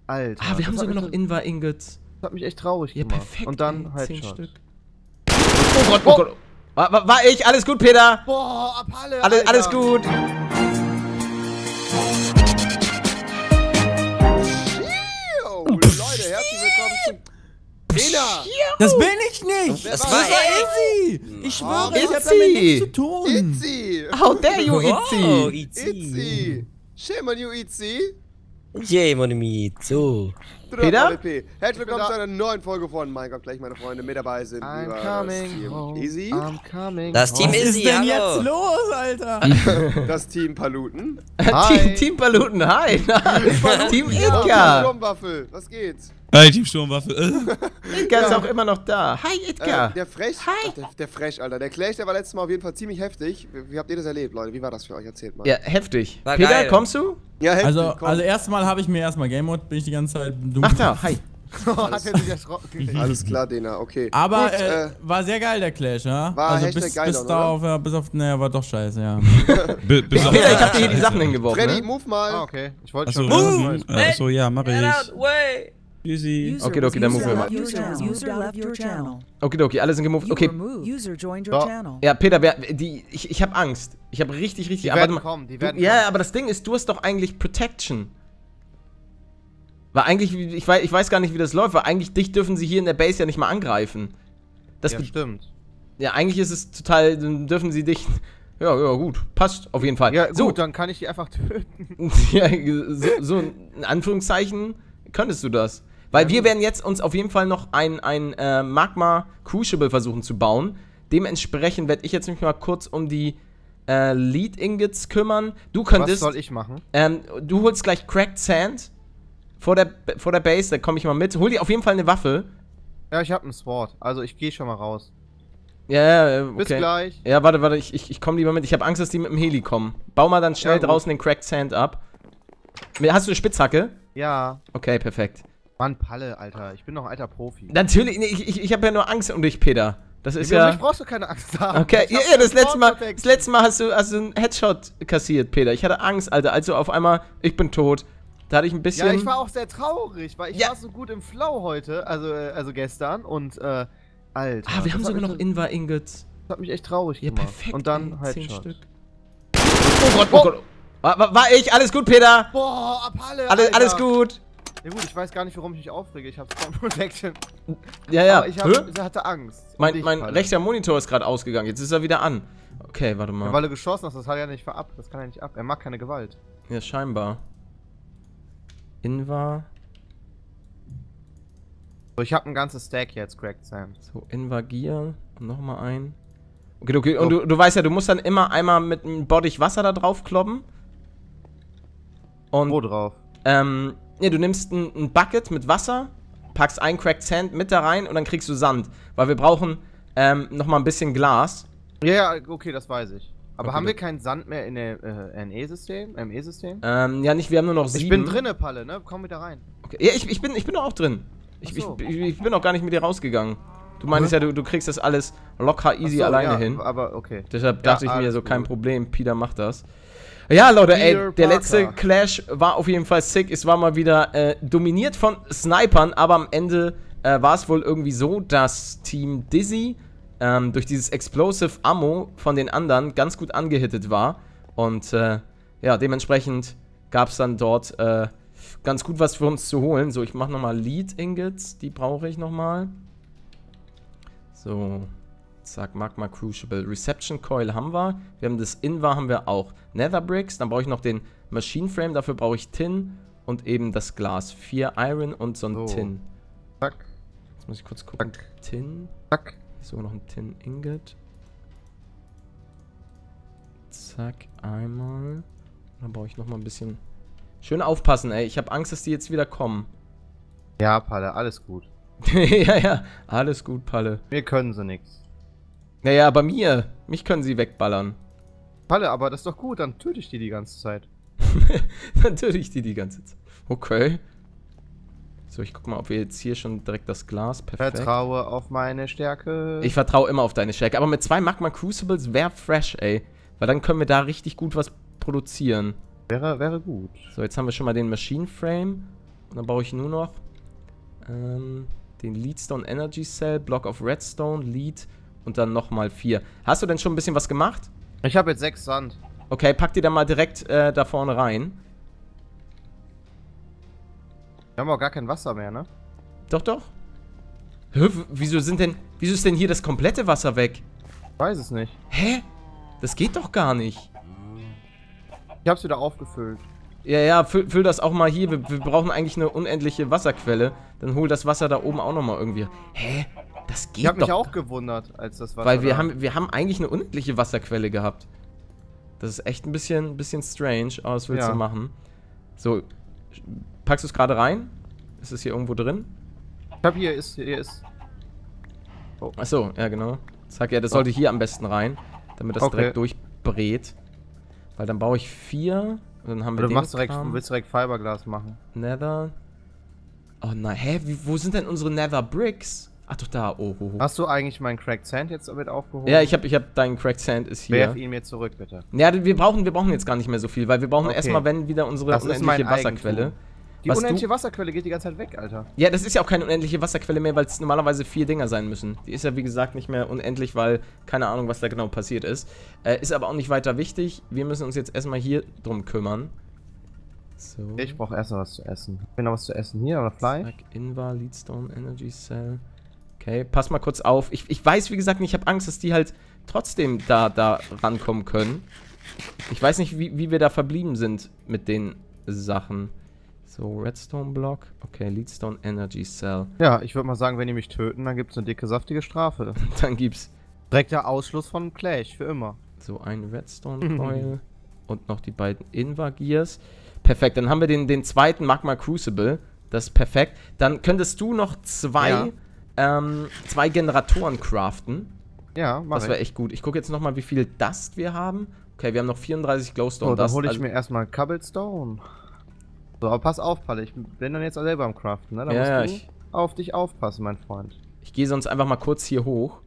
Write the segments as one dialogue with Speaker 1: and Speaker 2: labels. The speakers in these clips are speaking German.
Speaker 1: Alter.
Speaker 2: Ah, wir haben sogar noch Invar-Ingots.
Speaker 1: Das hat mich echt traurig
Speaker 2: Ja,
Speaker 1: gemacht.
Speaker 2: perfekt.
Speaker 1: Und dann
Speaker 2: ey, 10
Speaker 1: Headshot.
Speaker 2: Stück. Oh Gott, oh Gott. War ich? Alles gut, Peter?
Speaker 1: Boah, Abhalle,
Speaker 2: Alles gut.
Speaker 1: Leute, herzlich willkommen zu Dena.
Speaker 3: Das bin ich nicht!
Speaker 1: Das
Speaker 3: Das
Speaker 1: war
Speaker 3: war Izzy! Ich schwöre, ich hab
Speaker 2: Itzy.
Speaker 3: damit nichts zu tun!
Speaker 1: Itzy.
Speaker 2: How dare you,
Speaker 4: Oh,
Speaker 2: Itzy?
Speaker 1: Itzy. Shame on you, Itzy.
Speaker 4: Yay, Monemi, so.
Speaker 2: Peter?
Speaker 1: Herzlich willkommen zu einer neuen Folge von Minecraft. Gleich meine Freunde mit dabei sind.
Speaker 2: I'm
Speaker 1: über
Speaker 2: coming
Speaker 1: das Team
Speaker 2: home.
Speaker 1: Easy,
Speaker 2: I'm coming
Speaker 4: Das Team
Speaker 2: home.
Speaker 3: Was ist
Speaker 4: Izzy,
Speaker 3: denn
Speaker 4: hallo.
Speaker 3: jetzt los, Alter?
Speaker 1: das Team Paluten.
Speaker 2: Team, Team Paluten, hi. Team Edgar.
Speaker 1: Sturmwaffel, was geht's?
Speaker 3: Hi, Team Sturmwaffe.
Speaker 2: Edgar ist auch immer noch da. Hi, Edgar.
Speaker 1: Der Frech,
Speaker 2: Hi.
Speaker 1: Ach, der Frech, Alter. Der Clash, der war letztes Mal auf jeden Fall ziemlich heftig. Wie habt ihr das erlebt, Leute? Wie war das für euch? Erzählt mal.
Speaker 2: Ja, heftig.
Speaker 4: War
Speaker 2: Peter,
Speaker 4: geil.
Speaker 2: kommst du?
Speaker 1: Ja, heftig,
Speaker 3: Also
Speaker 1: komm.
Speaker 3: erstmal habe ich mir erstmal Game Mode, bin ich die ganze Zeit dumm.
Speaker 2: Ach da, hi.
Speaker 1: Hat er sich erschrocken. Alles klar, Dena, okay.
Speaker 3: Aber
Speaker 1: Gut,
Speaker 3: war sehr geil, der Clash, ja?
Speaker 1: war
Speaker 3: also
Speaker 1: Hashtag
Speaker 3: bis,
Speaker 1: geil
Speaker 3: bis
Speaker 1: dann,
Speaker 3: da auf, ja, bis auf, naja, war doch scheiße, ja.
Speaker 5: Bis auf
Speaker 2: Peter, ich hab dir hier die Sachen hingeworfen,
Speaker 1: Freddy,
Speaker 2: ne?
Speaker 1: move mal.
Speaker 2: Ah, okay. Ich wollte
Speaker 5: Achso,
Speaker 2: schon.
Speaker 5: achso, ja, mach ich.
Speaker 4: way.
Speaker 5: Easy.
Speaker 2: Okay, dann move wir mal.
Speaker 6: User left your channel.
Speaker 2: Okay, alle sind gemoved. Okay.
Speaker 6: User joined your channel.
Speaker 2: Ja, Peter, ich hab Angst. Ich hab richtig
Speaker 1: Die
Speaker 2: aber
Speaker 1: werden
Speaker 2: warte mal.
Speaker 1: kommen, die werden
Speaker 2: Ja,
Speaker 1: kommen.
Speaker 2: aber das Ding ist, du hast doch eigentlich Protection. War eigentlich, ich weiß gar nicht, wie das läuft, weil eigentlich dich dürfen sie hier in der Base ja nicht mal angreifen. Das
Speaker 1: Ja, stimmt.
Speaker 2: Ja, eigentlich ist es total, dann dürfen sie dich. Ja, gut, passt auf jeden Fall.
Speaker 1: Ja, gut,
Speaker 2: so,
Speaker 1: dann kann ich die einfach töten.
Speaker 2: ja, so in Anführungszeichen könntest du das. Weil wir werden jetzt uns auf jeden Fall noch ein Magma Crucible versuchen zu bauen. Dementsprechend werde ich jetzt mich mal kurz um die Lead Ingots kümmern. Du könntest.
Speaker 1: Was soll ich machen?
Speaker 2: Du holst gleich Cracked Sand vor der Base, da komme ich mal mit. Hol dir auf jeden Fall eine Waffe.
Speaker 1: Ja, ich habe einen Sword. Also ich gehe schon mal raus.
Speaker 2: Ja, okay.
Speaker 1: Bis gleich.
Speaker 2: Ja, warte, ich komme lieber mit. Ich habe Angst, dass die mit dem Heli kommen. Bau mal dann schnell
Speaker 1: Ja, gut.
Speaker 2: draußen den Cracked Sand ab. Hast du eine Spitzhacke?
Speaker 1: Ja.
Speaker 2: Okay, perfekt.
Speaker 1: Mann, Palle, Alter. Ich bin doch ein alter Profi.
Speaker 2: Natürlich, nee, ich habe ja nur Angst um dich, Peter. Das ist
Speaker 1: Über
Speaker 2: ja.
Speaker 1: mich brauchst du keine Angst haben.
Speaker 2: Okay,
Speaker 1: Ich hab
Speaker 2: ja, das
Speaker 1: Sword
Speaker 2: letzte Mal hast du einen Headshot kassiert, Peter. Ich hatte Angst, Alter. Also auf einmal, ich bin tot. Da hatte ich ein bisschen.
Speaker 1: Ja, ich war auch sehr traurig, weil ich
Speaker 2: Ja.
Speaker 1: war so gut im Flow heute, also gestern und Alter.
Speaker 2: Ah, wir haben
Speaker 1: das
Speaker 2: sogar
Speaker 1: hat
Speaker 2: noch
Speaker 1: mich-
Speaker 2: Invar-Ingots.
Speaker 1: Das hat mich echt traurig
Speaker 2: Ja,
Speaker 1: gemacht.
Speaker 2: perfekt.
Speaker 1: Und dann
Speaker 2: ey, 10
Speaker 1: Headshot.
Speaker 2: Stück. Oh Gott, oh Gott. War ich? Alles gut, Peter?
Speaker 1: Boah, Abhalle,
Speaker 2: Alles gut.
Speaker 1: Ja gut, ich weiß gar nicht, warum ich mich aufrege. Ich hab Spawn Protection.
Speaker 2: Ja.
Speaker 1: Aber ich hatte Angst. Und
Speaker 2: Mein
Speaker 1: dich,
Speaker 2: rechter
Speaker 1: Palle.
Speaker 2: Monitor ist gerade ausgegangen. Jetzt ist er wieder an. Okay, warte
Speaker 1: Ja,
Speaker 2: mal.
Speaker 1: weil du geschossen hast, das hat er nicht verab. Das kann er nicht ab. Er mag keine Gewalt.
Speaker 2: Ja, scheinbar. Invar.
Speaker 1: So, ich habe ein ganzes Stack jetzt, Cracked Sand.
Speaker 2: So, Invar Gear. Nochmal ein. Okay. Und du weißt ja, du musst dann immer einmal mit einem Bottich Wasser da drauf kloppen. Und
Speaker 1: Wo drauf?
Speaker 2: nee, du nimmst ein Bucket mit Wasser, packst ein Cracked Sand mit da rein und dann kriegst du Sand. Weil wir brauchen nochmal ein bisschen Glas.
Speaker 1: Ja, okay, das weiß ich. Aber
Speaker 2: Okay,
Speaker 1: haben wir
Speaker 2: gut.
Speaker 1: keinen Sand mehr in der ME-System?
Speaker 2: Ja, nicht, wir haben nur noch 7.
Speaker 1: Ich bin drinne, Palle, ne? Komm wieder rein.
Speaker 2: Okay. Ja, ich bin doch auch drin. Ich bin auch gar nicht mit dir rausgegangen. Du meinst ja, du kriegst das alles locker easy
Speaker 1: Ach so,
Speaker 2: alleine
Speaker 1: ja,
Speaker 2: hin.
Speaker 1: Aber okay.
Speaker 2: Deshalb
Speaker 1: Ja,
Speaker 2: dachte ich mir
Speaker 1: alles
Speaker 2: so, kein
Speaker 1: gut.
Speaker 2: Problem, Peter macht das. Ja, Leute, ey,
Speaker 1: Peter
Speaker 2: der
Speaker 1: Parker.
Speaker 2: letzte Clash war auf jeden Fall sick. Es war mal wieder dominiert von Snipern, aber am Ende war es wohl irgendwie so, dass Team Dizzy durch dieses Explosive Ammo von den anderen ganz gut angehittet war. Und ja, dementsprechend gab es dann dort ganz gut was für uns zu holen. So, ich mache nochmal Lead Ingots, die brauche ich nochmal. So, zack, Magma Crucible. Reception Coil haben wir. Wir haben das Invar, haben wir auch. Nether Bricks, dann brauche ich noch den Machine Frame, dafür brauche ich Tin und eben das Glas. 4 Iron und so ein
Speaker 1: So.
Speaker 2: Tin.
Speaker 1: Zack,
Speaker 2: Jetzt muss ich kurz gucken. Tin.
Speaker 1: zack.
Speaker 2: So, noch ein Tin Ingot. Zack, einmal. Dann brauche ich nochmal ein bisschen. Schön aufpassen, ey. Ich habe Angst, dass die jetzt wieder kommen.
Speaker 1: Ja, Palle, alles gut.
Speaker 2: ja, alles gut, Palle.
Speaker 1: Mir können sie nichts.
Speaker 2: Naja, aber mich können sie wegballern.
Speaker 1: Palle, aber das ist doch gut, dann töte ich die ganze Zeit.
Speaker 2: Dann töte ich die ganze Zeit. Okay. So, ich guck mal, ob wir jetzt hier schon direkt das Glas. Perfekt.
Speaker 1: Vertraue auf meine Stärke.
Speaker 2: Ich vertraue immer auf deine Stärke. Aber mit 2 Magma Crucibles wäre fresh, ey. Weil dann können wir da richtig gut was produzieren.
Speaker 1: Wäre gut.
Speaker 2: So, jetzt haben wir schon mal den Machine Frame. Und dann brauche ich nur noch den Leadstone Energy Cell, Block of Redstone, Lead und dann nochmal 4. Hast du denn schon ein bisschen was gemacht?
Speaker 1: Ich habe jetzt 6 Sand.
Speaker 2: Okay, pack die dann mal direkt da vorne rein.
Speaker 1: Wir haben auch gar kein Wasser mehr, ne?
Speaker 2: Doch, doch. Hä, wieso ist denn hier das komplette Wasser weg?
Speaker 1: Ich weiß es nicht.
Speaker 2: Hä? Das geht doch gar nicht.
Speaker 1: Ich hab's wieder aufgefüllt.
Speaker 2: Ja, ja, füll das auch mal hier. Wir brauchen eigentlich eine unendliche Wasserquelle. Dann hol das Wasser da oben auch nochmal irgendwie. Hä? Das geht doch.
Speaker 1: Ich hab mich auch gewundert, als das Wasser.
Speaker 2: Weil wir haben eigentlich eine unendliche Wasserquelle gehabt. Das ist echt ein bisschen strange, aber was willst du machen? So, packst du es gerade rein? Ist es hier irgendwo drin?
Speaker 1: Ich hab hier ist.
Speaker 2: Oh. Achso, ja genau. Zack, ja, das sollte hier am besten rein, damit das direkt durchbrät. Weil dann baue ich 4 und dann haben wir
Speaker 1: du willst direkt Fiberglas machen.
Speaker 2: Nether. Oh nein, hä? Wo sind denn unsere Nether Bricks? Ach doch, da. Oh.
Speaker 1: Hast du eigentlich meinen Cracked Sand jetzt mit aufgehoben?
Speaker 2: Ja, ich hab deinen Cracked Sand ist hier.
Speaker 1: Werf ihn mir zurück, bitte.
Speaker 2: Ja, wir brauchen jetzt gar nicht mehr so viel, weil wir brauchen erstmal, wenn wieder unsere unendliche Wasserquelle.
Speaker 1: Die unendliche Wasserquelle geht die ganze Zeit weg, Alter.
Speaker 2: Ja, das ist ja auch keine unendliche Wasserquelle mehr, weil es normalerweise 4 Dinger sein müssen. Die ist ja, wie gesagt, nicht mehr unendlich, weil keine Ahnung, was da genau passiert ist. Ist aber auch nicht weiter wichtig. Wir müssen uns jetzt erstmal hier drum kümmern. So.
Speaker 1: Ich brauche erstmal was zu essen. Hab ich noch was zu essen hier, oder Fly?
Speaker 2: Zack, Invar, Leadstone, Energy Cell. Okay, pass mal kurz auf. Ich weiß, wie gesagt, nicht, ich habe Angst, dass die halt trotzdem da rankommen können. Ich weiß nicht, wie wir da verblieben sind mit den Sachen. So, Redstone Block. Okay, Leadstone Energy Cell.
Speaker 1: Ja, ich würde mal sagen, wenn die mich töten, dann gibt's eine dicke, saftige Strafe.
Speaker 2: Dann gibt's
Speaker 1: Direkter Ausschluss von Clash, für immer.
Speaker 2: so ein Redstone Coil und noch die beiden Invar Gears. Perfekt, dann haben wir den zweiten Magma Crucible. Das ist perfekt. Dann könntest du noch zwei Generatoren craften.
Speaker 1: Ja, mach
Speaker 2: Das wäre echt gut. Ich gucke jetzt nochmal, wie viel Dust wir haben. Okay, wir haben noch 34 Glowstone
Speaker 1: So, dann
Speaker 2: Dust.
Speaker 1: hole ich mir erstmal Cobblestone. So, aber pass auf, Palle, ich bin dann jetzt selber am Craften, ne? Da musst du auf dich aufpassen, mein Freund.
Speaker 2: Ich gehe sonst einfach mal kurz hier hoch.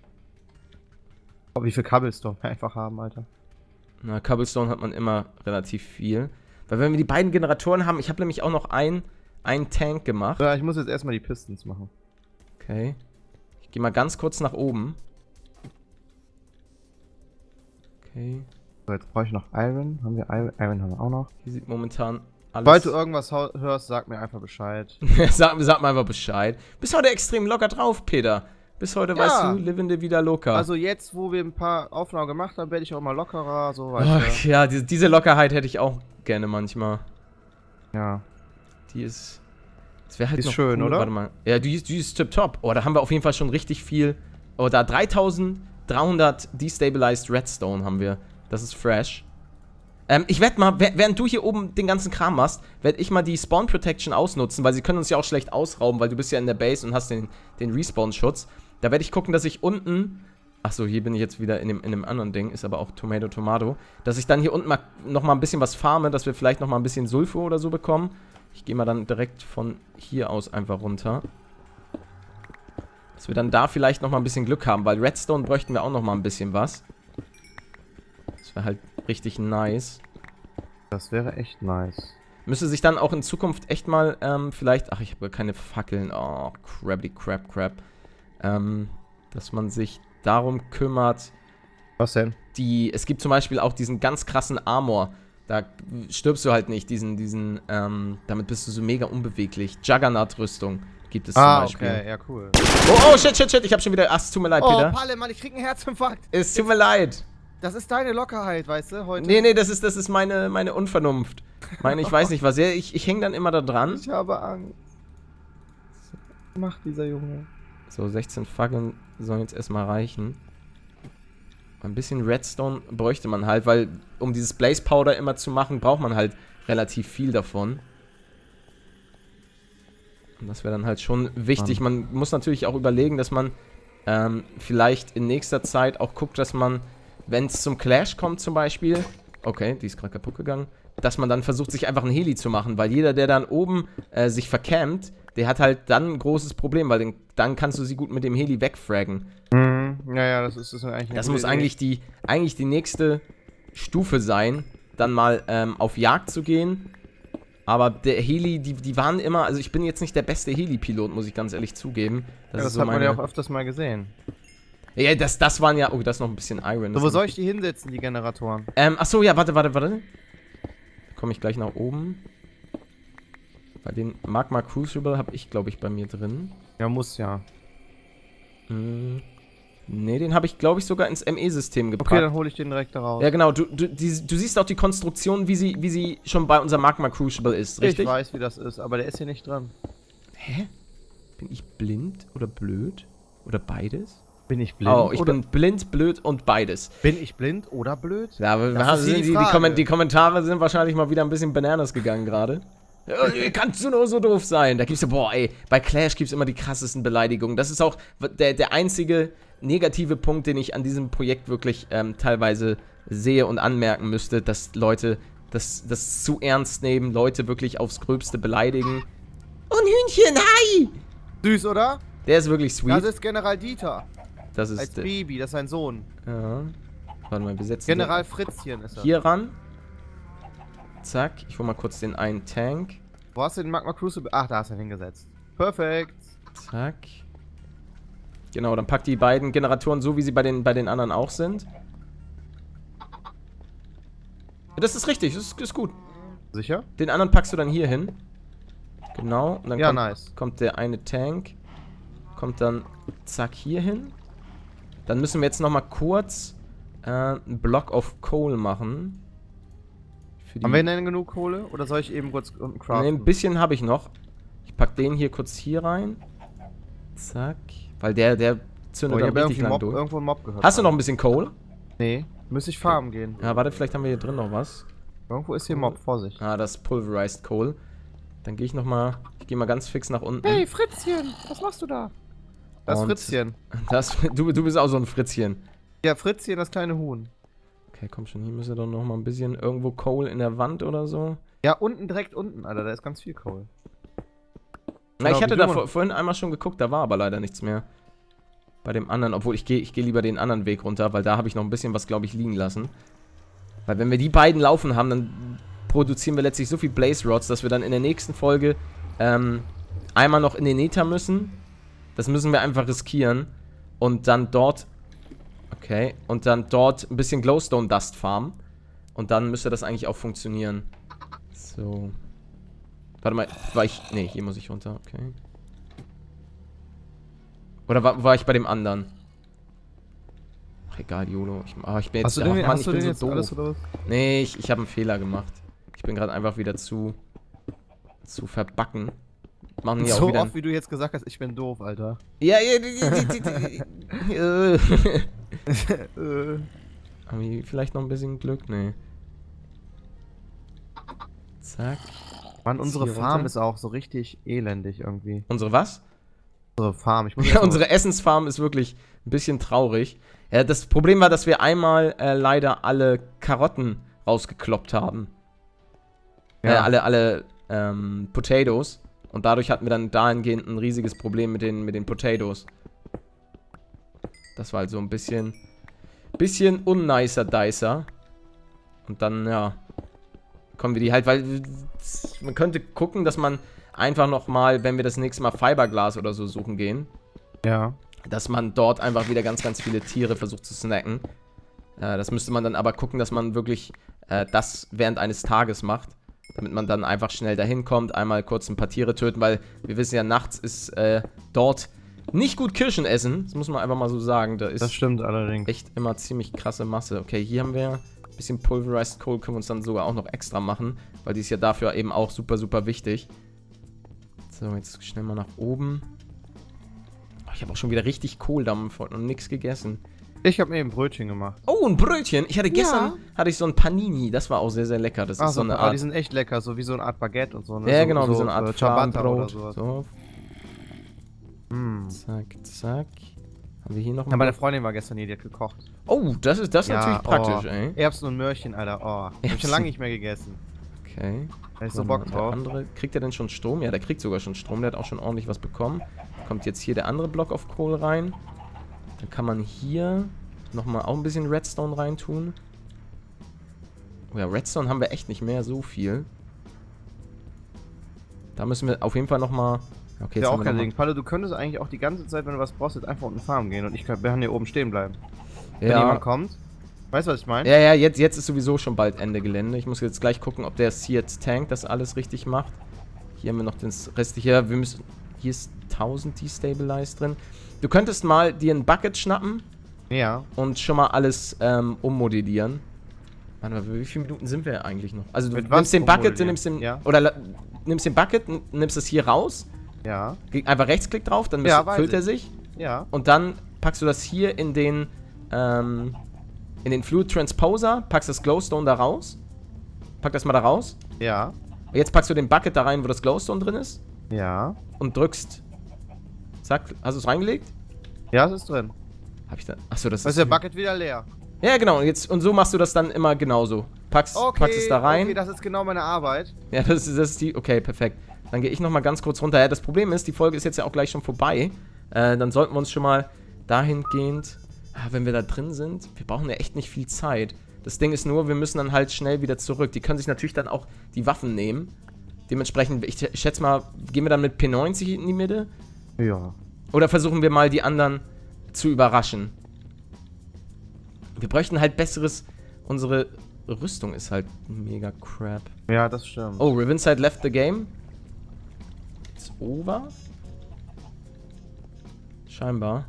Speaker 1: Oh, wie viel Cobblestone wir einfach haben, Alter.
Speaker 2: Na, Cobblestone hat man immer relativ viel. Weil wenn wir die beiden Generatoren haben, ich habe nämlich auch noch einen Tank gemacht.
Speaker 1: Ja, ich muss jetzt erstmal die Pistons machen.
Speaker 2: Okay. Ich gehe mal ganz kurz nach oben. Okay.
Speaker 1: So, jetzt brauche ich noch Iron. Haben wir Iron? Iron haben wir auch noch.
Speaker 2: Hier sieht momentan alles...
Speaker 1: Falls du irgendwas hörst, sag mir einfach Bescheid.
Speaker 2: sag mir einfach Bescheid. Bist heute extrem locker drauf, Peter. Bis heute, weißt du, livende wieder locker.
Speaker 1: Also jetzt, wo wir ein paar Aufnahmen gemacht haben, werde ich auch mal lockerer, so weiter.
Speaker 2: Ach, ja, diese Lockerheit hätte ich auch gerne manchmal.
Speaker 1: Ja.
Speaker 2: Die ist... Das wäre halt
Speaker 1: die ist
Speaker 2: noch
Speaker 1: schön,
Speaker 2: cool.
Speaker 1: oder?
Speaker 2: Warte mal. Ja, die ist tipptopp. Oh, da haben wir auf jeden Fall schon richtig viel... Oh, da 3300 Destabilized Redstone haben wir. Das ist fresh. Ich werde mal, während du hier oben den ganzen Kram machst, werde ich mal die Spawn Protection ausnutzen, weil sie können uns ja auch schlecht ausrauben, weil du bist ja in der Base und hast den Respawn-Schutz. Da werde ich gucken, dass ich unten... Achso, hier bin ich jetzt wieder in dem anderen Ding, ist aber auch Tomato. Dass ich dann hier unten noch mal ein bisschen was farme, dass wir vielleicht noch mal ein bisschen Sulfur oder so bekommen. Ich gehe mal dann direkt von hier aus einfach runter. Dass wir dann da vielleicht noch mal ein bisschen Glück haben, weil Redstone bräuchten wir auch noch mal ein bisschen was. Das wäre halt richtig nice.
Speaker 1: Das wäre echt nice.
Speaker 2: Müsste sich dann auch in Zukunft echt mal vielleicht... Ach, ich habe gar keine Fackeln. Oh, crap. Dass man sich darum kümmert.
Speaker 1: Was denn?
Speaker 2: Es gibt zum Beispiel auch diesen ganz krassen Armor. Da stirbst du halt nicht. Damit bist du so mega unbeweglich. Juggernaut-Rüstung gibt es zum Beispiel.
Speaker 1: Okay, ja, cool.
Speaker 2: Oh, shit. Ich hab schon wieder... Ach, es tut mir leid, Peter.
Speaker 1: Oh, Palle, Mann, ich krieg einen Herzinfarkt.
Speaker 2: Es tut mir leid.
Speaker 1: Das ist deine Lockerheit, weißt du, heute.
Speaker 2: Nee, das ist meine Unvernunft. Ich weiß nicht was. Ja, ich hänge dann immer da dran.
Speaker 1: Ich habe Angst. Was macht dieser Junge?
Speaker 2: So, 16 Fackeln sollen jetzt erstmal reichen. Ein bisschen Redstone bräuchte man halt, weil um dieses Blaze Powder immer zu machen, braucht man halt relativ viel davon. Und das wäre dann halt schon wichtig. Man muss natürlich auch überlegen, dass man vielleicht in nächster Zeit auch guckt, dass man, wenn es zum Clash kommt zum Beispiel, okay, die ist gerade kaputt gegangen, dass man dann versucht, sich einfach ein Heli zu machen, weil jeder, der dann oben sich vercampt, der hat halt dann ein großes Problem, weil dann kannst du sie gut mit dem Heli wegfraggen.
Speaker 1: Ja, das ist eigentlich.
Speaker 2: Das muss eigentlich die nächste Stufe sein, dann mal auf Jagd zu gehen. Aber der Heli, die waren immer, also ich bin jetzt nicht der beste Heli-Pilot, muss ich ganz ehrlich zugeben.
Speaker 1: Das hat man ja auch öfters mal gesehen.
Speaker 2: Ja, das waren ja, oh, das ist noch ein bisschen Iron.
Speaker 1: So, wo soll ich die hinsetzen, die Generatoren?
Speaker 2: Achso, ja, warte. Komme ich gleich nach oben. Bei den Magma Crucible habe ich, glaube ich, bei mir drin.
Speaker 1: Ja, muss ja.
Speaker 2: Nee, den habe ich, glaube ich, sogar ins ME-System gepackt.
Speaker 1: Okay, dann hole ich den direkt da raus.
Speaker 2: Ja, genau. Du siehst auch die Konstruktion, wie sie schon bei unserem Magma Crucible ist, richtig?
Speaker 1: Ich weiß, wie das ist, aber der ist hier nicht dran.
Speaker 2: Hä? Bin ich blind oder blöd? Oder beides?
Speaker 1: Bin ich blind?
Speaker 2: Oh, ich bin blind, blöd und beides.
Speaker 1: Bin ich blind oder blöd?
Speaker 2: Ja, aber die Kommentare sind wahrscheinlich mal wieder ein bisschen bananas gegangen gerade. Kannst du nur so doof sein? Da gibt's ja, boah, ey, bei Clash gibt's immer die krassesten Beleidigungen. Das ist auch der einzige negative Punkt, den ich an diesem Projekt wirklich teilweise sehe und anmerken müsste, dass Leute das zu ernst nehmen, Leute wirklich aufs Gröbste beleidigen. Und Hühnchen, hi!
Speaker 1: Süß, oder?
Speaker 2: Der ist wirklich sweet.
Speaker 1: Das ist General Dieter.
Speaker 2: Das ist
Speaker 1: als Baby, das ist sein Sohn.
Speaker 2: Ja. Warte mal, wir setzen
Speaker 1: General Fritzchen ist er.
Speaker 2: Hier ran. Zack, ich hol mal kurz den einen Tank.
Speaker 1: Wo hast du den Magma Crucible? Ach, da hast du ihn hingesetzt. Perfekt.
Speaker 2: Zack. Genau, dann pack die beiden Generatoren so, wie sie bei den anderen auch sind. Ja, das ist richtig, das ist gut.
Speaker 1: Sicher?
Speaker 2: Den anderen packst du dann hier hin. Genau, und dann
Speaker 1: ja,
Speaker 2: kommt der eine Tank. Kommt dann, zack, hier hin. Dann müssen wir jetzt nochmal kurz einen Block of Coal machen.
Speaker 1: Haben wir denn genug Kohle? Oder soll ich eben kurz unten craften?
Speaker 2: Ne, ein bisschen habe ich noch. Ich pack den hier kurz hier rein. Zack. Weil der zündet dann richtig lang durch.
Speaker 1: Irgendwo einen Mob gehört.
Speaker 2: Hast du noch ein bisschen Coal?
Speaker 1: Nee. Müsste ich farmen gehen.
Speaker 2: Ja, warte, vielleicht haben wir hier drin noch was.
Speaker 1: Irgendwo ist hier Mob, Vorsicht.
Speaker 2: Ah, das ist Pulverized Coal. Dann gehe ich nochmal, ich gehe mal ganz fix nach unten.
Speaker 1: Hey, Fritzchen, was machst du da? Das Fritzchen.
Speaker 2: Du bist auch so ein Fritzchen.
Speaker 1: Ja, Fritzchen, das kleine Huhn.
Speaker 2: Okay, komm schon, hier müsste doch noch mal ein bisschen irgendwo Coal in der Wand oder so.
Speaker 1: Ja, unten, direkt unten, Alter, da ist ganz viel Coal.
Speaker 2: Na, ich hatte da vorhin einmal schon geguckt, da war aber leider nichts mehr. Bei dem anderen, obwohl ich gehe lieber den anderen Weg runter, weil da habe ich noch ein bisschen was, glaube ich, liegen lassen. Weil wenn wir die beiden laufen haben, dann produzieren wir letztlich so viel Blaze Rods, dass wir dann in der nächsten Folge einmal noch in den Nether müssen. Das müssen wir einfach riskieren. Und dann dort... Okay, und dann dort ein bisschen Glowstone Dust farmen. Und dann müsste das eigentlich auch funktionieren. So. Warte mal, nee, hier muss ich runter, okay. Oder war ich bei dem anderen? Ach, egal, YOLO. Ich bin jetzt...
Speaker 1: Hast du den jetzt alles oder was?
Speaker 2: Nee, ich habe einen Fehler gemacht. Ich bin gerade einfach wieder zu verbacken. Machen hier
Speaker 1: so
Speaker 2: auch wieder
Speaker 1: oft, wie du jetzt gesagt hast, ich bin doof, Alter.
Speaker 2: Ja, haben wir vielleicht noch ein bisschen Glück? Nee. Zack.
Speaker 1: Mann, unsere Farm ist auch so richtig elendig irgendwie.
Speaker 2: Unsere was?
Speaker 1: Unsere Farm.
Speaker 2: Ja, unsere Essensfarm ist wirklich ein bisschen traurig. Ja, das Problem war, dass wir einmal leider alle Karotten rausgekloppt haben. Ja. Alle Potatoes. Und dadurch hatten wir dann dahingehend ein riesiges Problem mit den Potatoes. Das war halt so ein bisschen unnicer Dicer. Und dann, ja, kommen wir die halt, weil man könnte gucken, dass man einfach nochmal, wenn wir das nächste Mal Fiberglas oder so suchen gehen,
Speaker 1: ja,
Speaker 2: dass man dort einfach wieder ganz, ganz viele Tiere versucht zu snacken. Das müsste man dann aber gucken, dass man wirklich das während eines Tages macht. Damit man dann einfach schnell dahin kommt, einmal kurz ein paar Tiere töten, weil wir wissen ja, nachts ist dort nicht gut Kirschen essen. Das muss man einfach mal so sagen.
Speaker 1: Das stimmt allerdings.
Speaker 2: Echt immer ziemlich krasse Masse. Okay, hier haben wir ein bisschen Pulverized Coal, können wir uns dann sogar auch noch extra machen, weil die ist ja dafür eben auch super, super wichtig. So, jetzt schnell mal nach oben. Oh, ich habe auch schon wieder richtig Kohldampf und nichts gegessen.
Speaker 1: Ich habe mir eben ein Brötchen gemacht.
Speaker 2: Oh, ein Brötchen. Ich hatte gestern so ein Panini. Das war auch sehr, sehr lecker. Das ist so eine Art...
Speaker 1: die sind echt lecker. So wie so eine Art Baguette und so. Ne?
Speaker 2: Ja, genau.
Speaker 1: So,
Speaker 2: wie so eine Art
Speaker 1: Ciabatta
Speaker 2: so. Zack, zack. Haben wir hier noch...
Speaker 1: Ja, meine Freundin war gestern hier, die hat gekocht.
Speaker 2: Oh, das ist natürlich praktisch, ey.
Speaker 1: Erbsen und Möhrchen, Alter. Oh, hab ich schon lange nicht mehr gegessen.
Speaker 2: Okay.
Speaker 1: Da ist so Bock drauf.
Speaker 2: Kriegt der denn schon Strom? Ja, der kriegt sogar schon Strom. Der hat auch schon ordentlich was bekommen. Kommt jetzt hier der andere Block of Coal rein. Dann kann man hier nochmal auch ein bisschen Redstone reintun. Oh ja, Redstone haben wir echt nicht mehr so viel. Da müssen wir auf jeden Fall nochmal... Okay,
Speaker 1: Ja, auch kein Ding. Palle, du könntest eigentlich auch die ganze Zeit, wenn du was brauchst, jetzt einfach unten farmen gehen und ich kann hier oben stehen bleiben. Wenn jemand kommt. Weißt du, was ich meine?
Speaker 2: Ja, jetzt ist sowieso schon bald Ende Gelände. Ich muss jetzt gleich gucken, ob der Seared Tank das alles richtig macht. Hier haben wir noch das restliche. Hier ist 1000 Destabilized drin. Du könntest mal dir ein Bucket schnappen.
Speaker 1: Ja.
Speaker 2: Und schon mal alles ummodellieren. Warte mal, wie viele Minuten sind wir eigentlich noch? Also du
Speaker 1: Mit
Speaker 2: nimmst den Bucket, du
Speaker 1: ummodellieren?
Speaker 2: nimmst den...
Speaker 1: Ja.
Speaker 2: Oder nimmst den Bucket, nimmst es hier raus.
Speaker 1: Ja.
Speaker 2: Einfach Rechtsklick drauf, dann
Speaker 1: Ja, weiß
Speaker 2: füllt er
Speaker 1: ich.
Speaker 2: sich.
Speaker 1: Ja.
Speaker 2: Und dann packst du das hier in den Fluid Transposer, packst das Glowstone da raus. Pack das mal da raus.
Speaker 1: Ja.
Speaker 2: Jetzt packst du den Bucket da rein, wo das Glowstone drin ist.
Speaker 1: Ja.
Speaker 2: Und drückst. Zack, hast du es reingelegt?
Speaker 1: Ja, es ist drin.
Speaker 2: Hab ich da. Achso, das
Speaker 1: Da ist der Bucket wieder leer.
Speaker 2: Ja, genau. Und so machst du das dann immer genauso. Packst es da rein.
Speaker 1: Okay, das ist genau meine Arbeit.
Speaker 2: Ja, das ist die. Okay, perfekt. Dann gehe ich nochmal ganz kurz runter. Ja, das Problem ist, die Folge ist jetzt ja auch gleich schon vorbei. Dann sollten wir uns schon mal dahingehend. Wenn wir da drin sind, wir brauchen ja echt nicht viel Zeit. Das Ding ist nur, wir müssen dann halt schnell wieder zurück. Die können sich natürlich dann auch die Waffen nehmen. Dementsprechend, ich schätze mal, gehen wir dann mit P90 in die Mitte?
Speaker 1: Ja.
Speaker 2: Oder versuchen wir mal die anderen zu überraschen? Wir bräuchten halt besseres... Unsere Rüstung ist halt mega crap.
Speaker 1: Ja, das stimmt.
Speaker 2: Oh, Rivinside left the game. It's over? Scheinbar.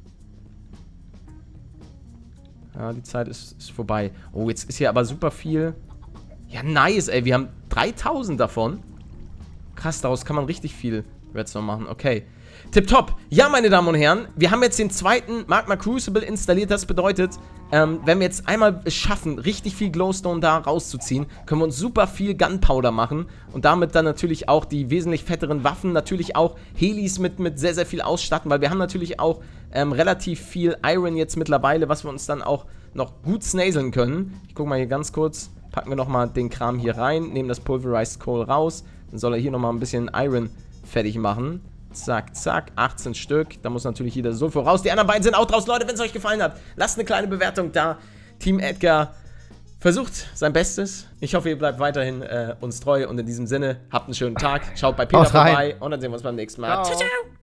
Speaker 2: Ja, die Zeit ist vorbei. Oh, jetzt ist hier aber super viel. Ja, nice, ey. Wir haben 3000 davon. Krass, daraus kann man richtig viel Redstone machen. Okay. Tipptopp. Ja, meine Damen und Herren, wir haben jetzt den zweiten Magma Crucible installiert. Das bedeutet, wenn wir jetzt einmal es schaffen, richtig viel Glowstone da rauszuziehen, können wir uns super viel Gunpowder machen und damit dann natürlich auch die wesentlich fetteren Waffen, natürlich auch Helis mit sehr, sehr viel ausstatten, weil wir haben natürlich auch relativ viel Iron jetzt mittlerweile, was wir uns dann auch noch gut snaseln können. Ich gucke mal hier ganz kurz, packen wir nochmal den Kram hier rein, nehmen das Pulverized Coal raus, dann soll er hier nochmal ein bisschen Iron fertig machen. Zack, zack, 18 Stück. Da muss natürlich jeder Sulfur raus. Die anderen beiden sind auch draus. Leute, wenn es euch gefallen hat, lasst eine kleine Bewertung da. Team Edgar versucht sein Bestes. Ich hoffe, ihr bleibt weiterhin uns treu. Und in diesem Sinne, habt einen schönen Tag. Schaut bei Peter vorbei. Und dann sehen wir uns beim nächsten Mal.
Speaker 1: Ciao.
Speaker 2: Ciao, ciao.